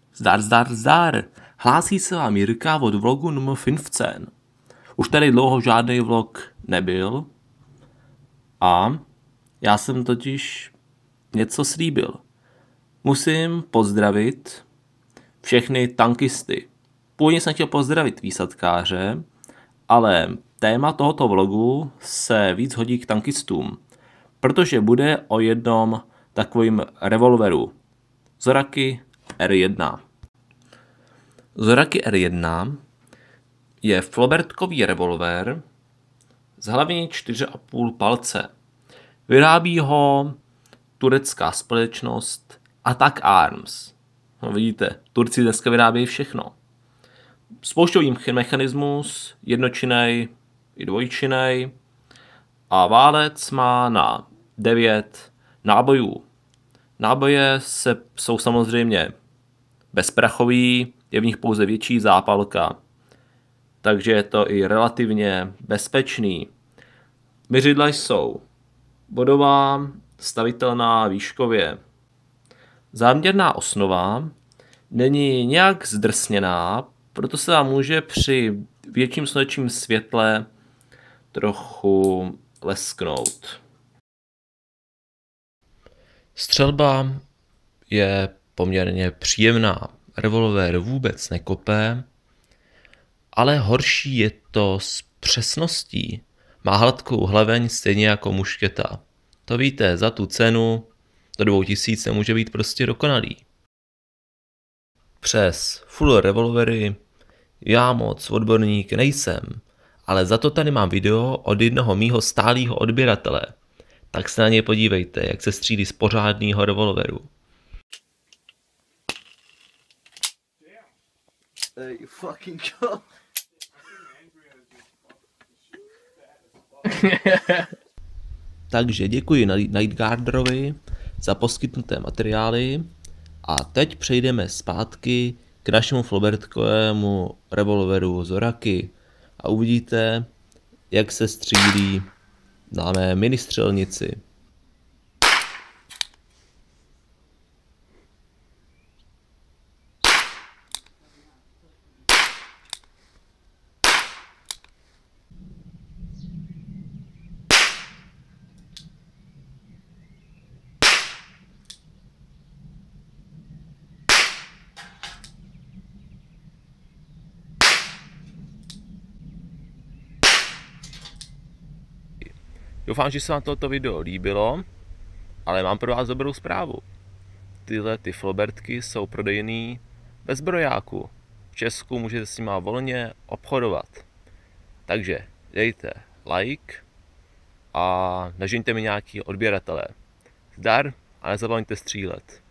Zdar. Hlásí se vám Jirka od vlogu nr 15. Už tady dlouho žádný vlog nebyl a já jsem totiž něco slíbil. Musím pozdravit všechny tankisty. Původně jsem chtěl pozdravit výsadkáře, ale téma tohoto vlogu se víc hodí k tankistům, protože bude o jednom takovým revolveru. Zoraki R1. Zoraki R1 je flobertkový revolver s hlavně 4,5 palce. Vyrábí ho turecká společnost Attack Arms. No, vidíte, Turci dneska vyrábějí všechno. Spoušťový mechanismus, jednočinnej i dvojčinnej, a válec má na 9 nábojů. Náboje jsou samozřejmě bezprachový, je v nich pouze větší zápalka, takže je to i relativně bezpečný. Měřidla jsou bodová, stavitelná výškově. Záměrná osnova není nějak zdrsněná, proto se vám může při větším slunečním světle trochu lesknout. Střelba je poměrně příjemná. Revolver vůbec nekope, ale horší je to s přesností. Má hladkou hlaveň stejně jako mušketa. To víte, za tu cenu do 2000 nemůže být prostě dokonalý. Přes full revolvery já moc odborník nejsem, ale za to tady mám video od jednoho mýho stálého odběratele. Tak se na ně podívejte, jak se střílí z pořádného revolveru. There you fucking go. Takže děkuji Nightguarderovi za poskytnuté materiály a teď přejdeme zpátky k našemu flobertkovému revolveru Zoraki a uvidíte, jak se střílí na mé ministřelnici. Doufám, že se vám toto video líbilo, ale mám pro vás dobrou zprávu. Tyhle flobertky jsou prodejný bez zbrojáku. V Česku můžete s nima volně obchodovat. Takže dejte like a nažeňte mi nějaký odběratele. Zdar a nezapomeňte střílet.